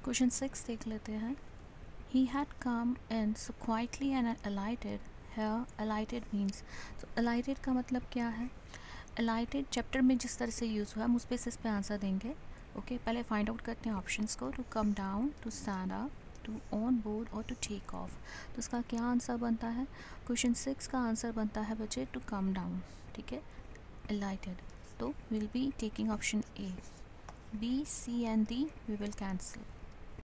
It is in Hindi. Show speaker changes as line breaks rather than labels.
क्वेश्चन 6 देख लेते हैं। He had come in so quietly and alighted. Here alighted means, तो alighted का मतलब क्या है? alighted चैप्टर में जिस तरह से यूज़ हुआ हम उस बेसिस पे आंसर देंगे। ओके पहले फाइंड आउट करते हैं ऑप्शंस को। To come down, to stand up, to on board और टू टेक ऑफ। तो इसका क्या आंसर बनता है? क्वेश्चन 6 का आंसर बनता है बच्चे टू कम डाउन। ठीक है, alighted। तो will be taking option A. B, C and D we will cancel.